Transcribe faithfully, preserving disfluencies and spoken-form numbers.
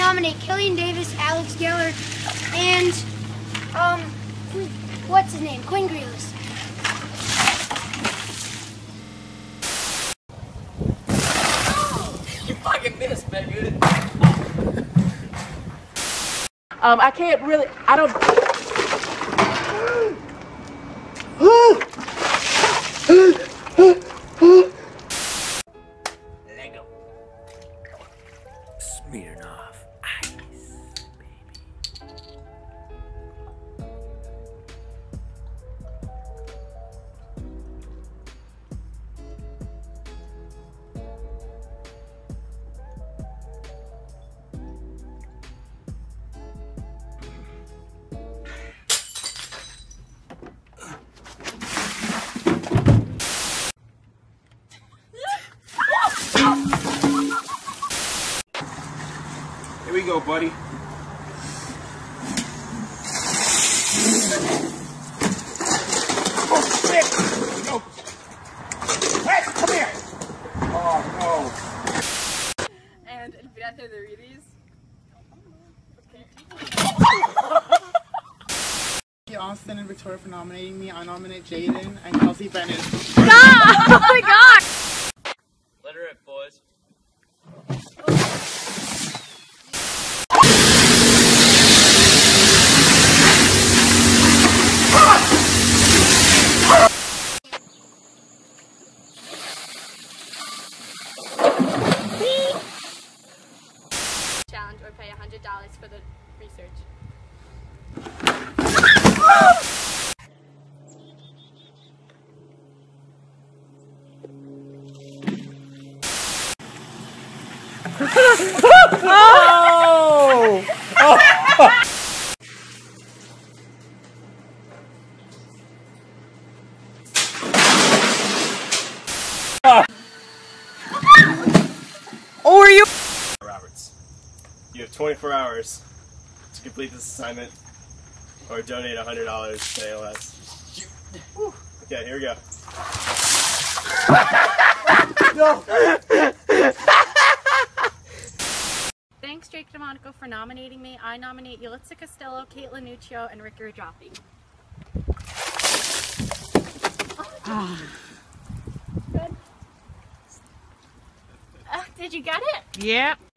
nominate Killian Davis, Alex Geller, and um, what's his name? Quinn Grealis. You fucking missed, man, dude. Um, I can't really, I don't... Lego. Smirnoff Ice, baby. Here we go, buddy. Oh, shit! No. Hey, come here! Oh, no. And Inviate de Reedies. Thank you, Austin and Victoria, for nominating me. I nominate Jaden and Kelsey Bennett. Stop! Oh my god! Let her rip, boys. Challenge or pay one hundred dollars for the research. Oh! Oh! Oh, are you? Roberts, you have twenty-four hours to complete this assignment or donate one hundred dollars to A L S. Okay, here we go. No! Thanks, Drake DeMonico, for nominating me. I nominate Yulitza Costello, Caitlin Nuccio, and Ricky Rajafi. Good. Uh, did you get it? Yep.